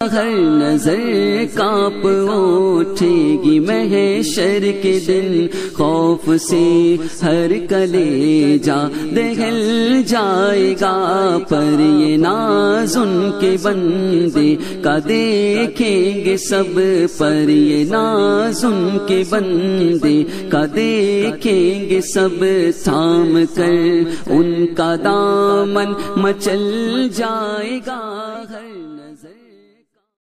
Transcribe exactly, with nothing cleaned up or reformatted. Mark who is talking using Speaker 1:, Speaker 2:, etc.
Speaker 1: हर नजर कांप उठेगी महशर के दिन, खौफ से हर कलेजा दहल जाएगा। पर ये नाज उनके बंदे का देखेंगे सब, पर ये नाज उनके बंदे का देखेंगे सब। थाम कर उनका दामन मचल जाएगा।